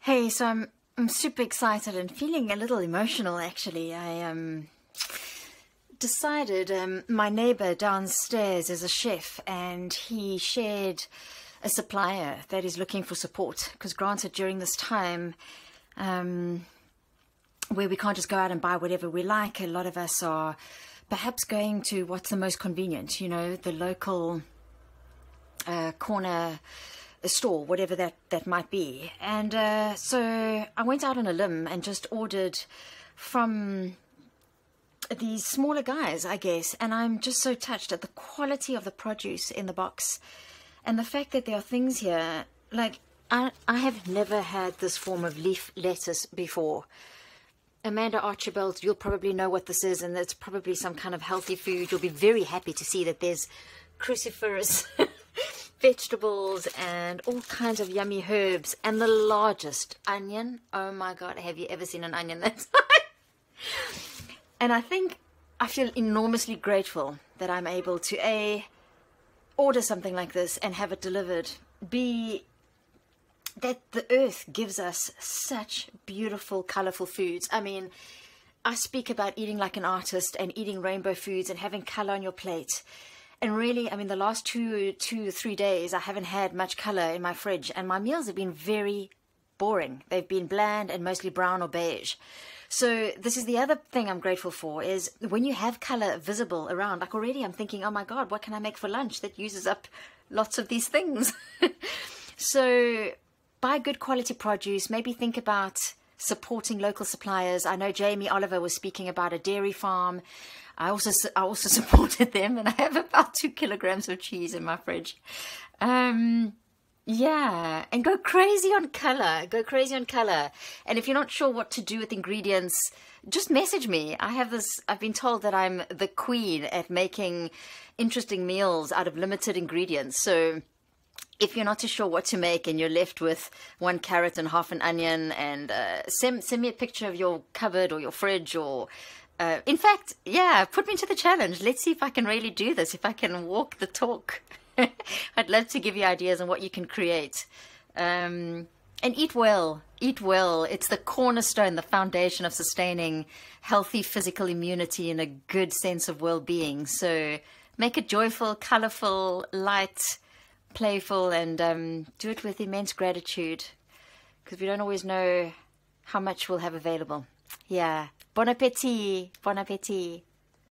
Hey, so I'm super excited and feeling a little emotional actually. I decided my neighbor downstairs is a chef and he shared a supplier that is looking for support because granted during this time where we can't just go out and buy whatever we like, a lot of us are perhaps going to what's the most convenient, you know, the local corner store, whatever that might be. And so I went out on a limb and just ordered from these smaller guys, I guess, and I'm just so touched at the quality of the produce in the box and the fact that there are things here like I have never had this form of leaf lettuce before. Amanda Archibald, you'll probably know what this is, and it's probably some kind of healthy food. You'll be very happy to see that there's cruciferous vegetables and all kinds of yummy herbs, and the largest onion. Oh my God, have you ever seen an onion that size? And I feel enormously grateful that I'm able to A, order something like this and have it delivered, B, that the earth gives us such beautiful, colorful foods. I mean, I speak about eating like an artist and eating rainbow foods and having color on your plate. And really, I mean, the last two or 3 days, I haven't had much color in my fridge, and my meals have been very boring. They've been bland and mostly brown or beige. So this is the other thing I'm grateful for, is when you have color visible around, like already I'm thinking, oh my God, what can I make for lunch that uses up lots of these things? So buy good quality produce, maybe think about supporting local suppliers. I know Jamie Oliver was speaking about a dairy farm. I also supported them, and I have about 2 kilograms of cheese in my fridge. Yeah, and go crazy on color. Go crazy on color. And if you're not sure what to do with ingredients, just message me. I've been told that I'm the queen at making interesting meals out of limited ingredients. So if you're not too sure what to make and you're left with 1 carrot and half an onion, and send me a picture of your cupboard or your fridge, or in fact, yeah, put me to the challenge. Let's see if I can really do this, if I can walk the talk. I'd love to give you ideas on what you can create. And eat well. Eat well. It's the cornerstone, the foundation of sustaining healthy physical immunity and a good sense of well-being. So make it joyful, colorful, light, playful, and do it with immense gratitude, because we don't always know how much we'll have available. Yeah. Bon appétit. Bon appétit.